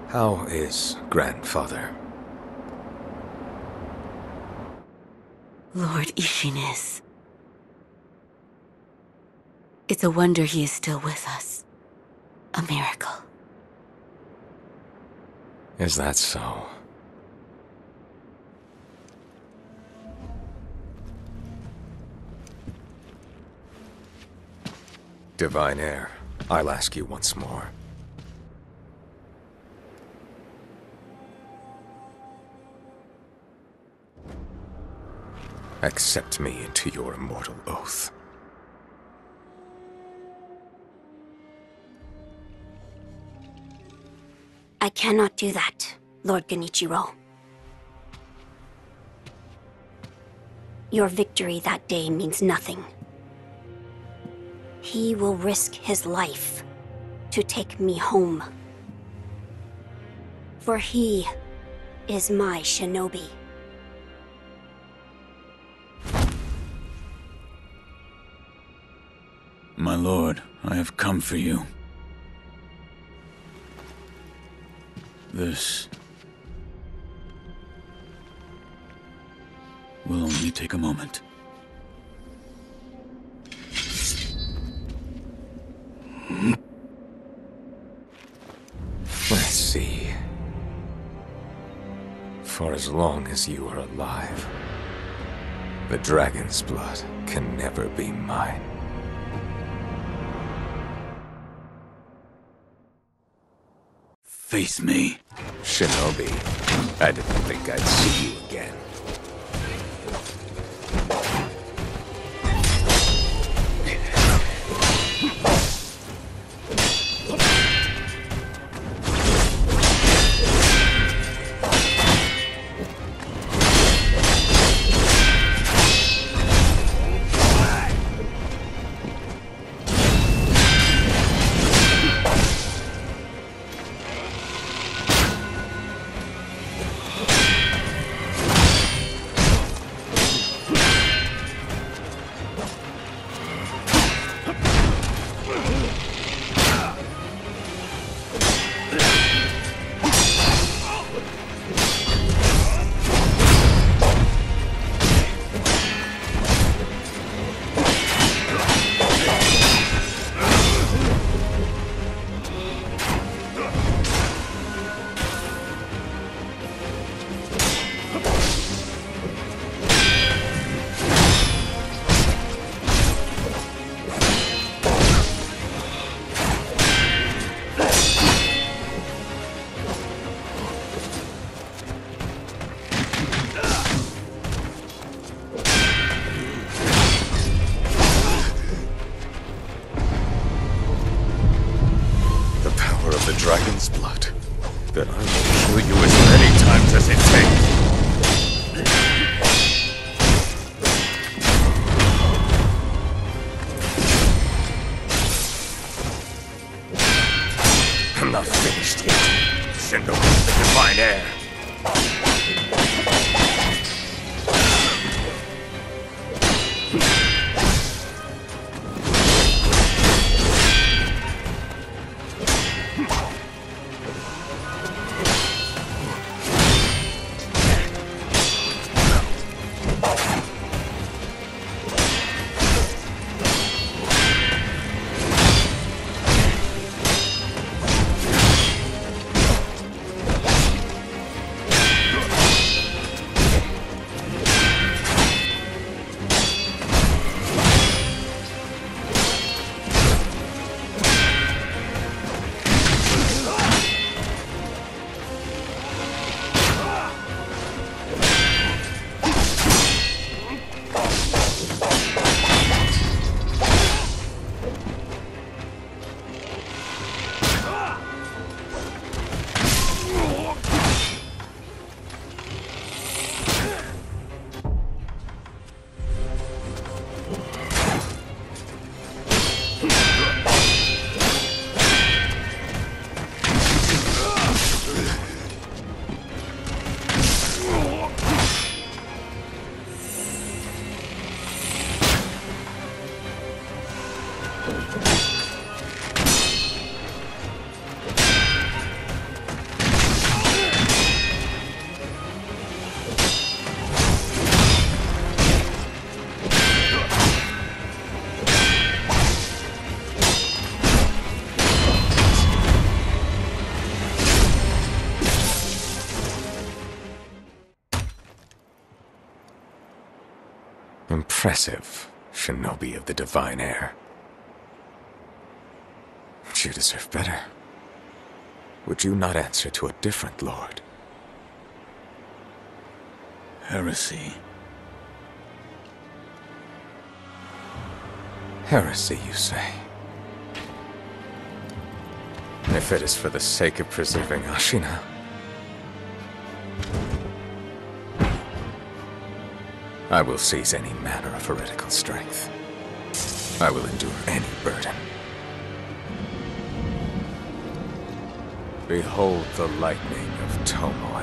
How is grandfather? Lord Ishinis. It's a wonder he is still with us. A miracle. Is that so? Divine Heir, I'll ask you once more. Accept me into your immortal oath. I cannot do that, Lord Genichiro. Your victory that day means nothing. He will risk his life to take me home. For he is my shinobi. My lord, I have come for you. This will only take a moment. Let's see. For as long as you are alive, the dragon's blood can never be mine. Face me. Shinobi, I didn't think I'd see you again. The dragon's blood. Then I will show you as many times as it takes. I'm not finished yet. Shinobi, the Divine Heir. Impressive, Shinobi of the Divine Heir. But you deserve better. Would you not answer to a different lord? Heresy. Heresy, you say? If it is for the sake of preserving Ashina, I will seize any manner of heretical strength. I will endure any burden. Behold the lightning of Tomoe.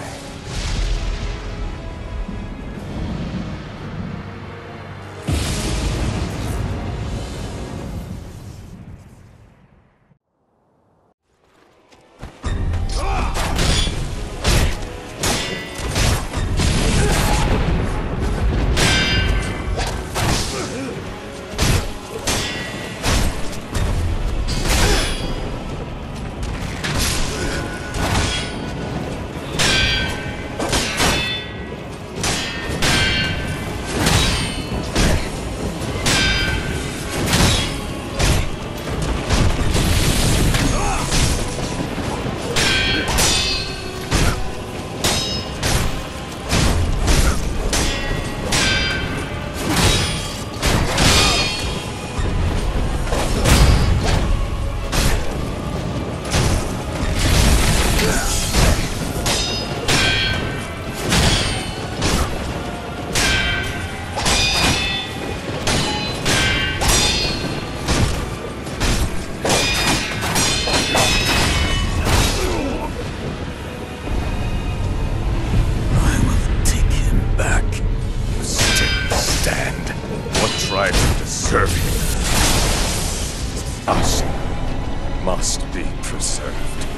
Must be preserved.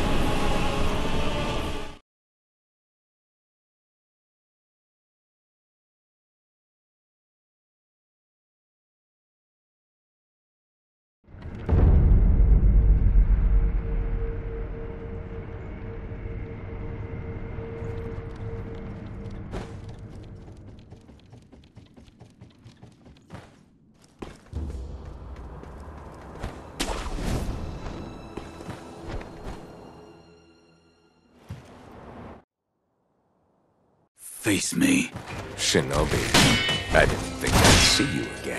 Face me. Shinobi, I didn't think I'd see you again.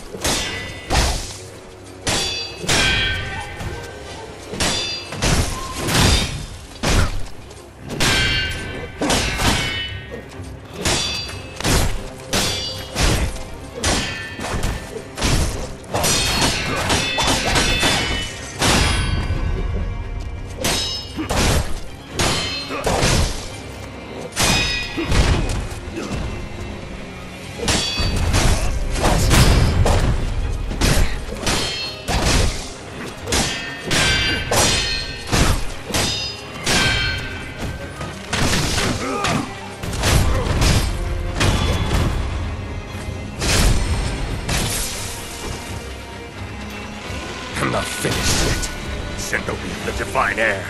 I'm not finished yet. Shinobi of the Divine Heir.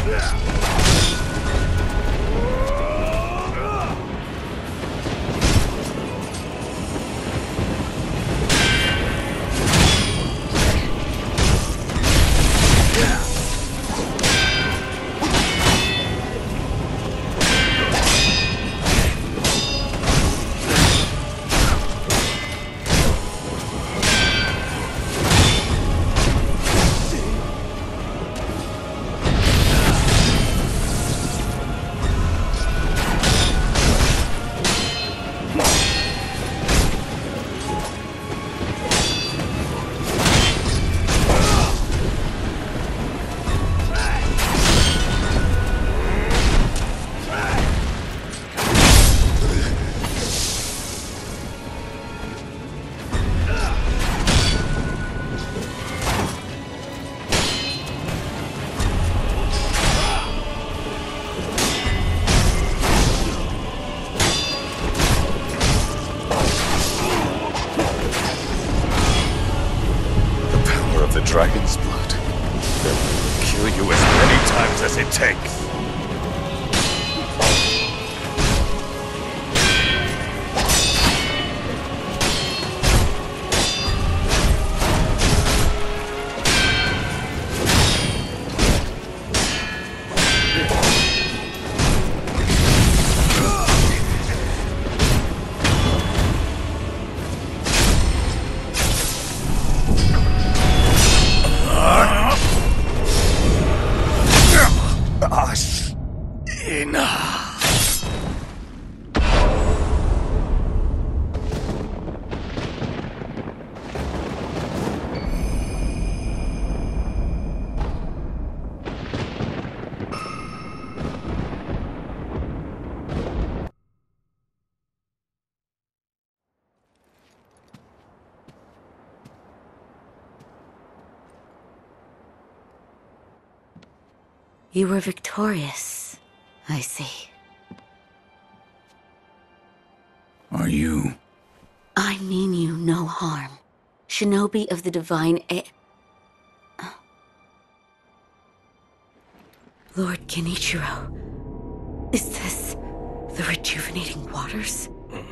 Dragon's blood. They'll kill you as many times as it takes. You were victorious, I see. Are you? I mean you no harm. Shinobi of the Divine Lord Genichiro, is this the rejuvenating waters?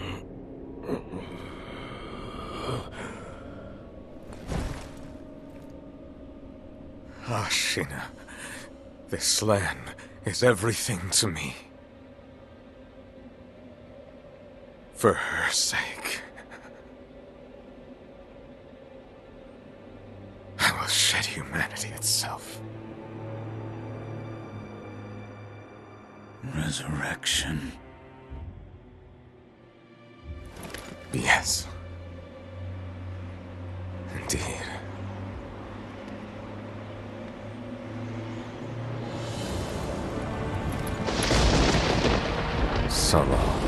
Ashina, this land is everything to me. For her sake, I will shed humanity itself. Resurrection. Yes. Indeed. So long.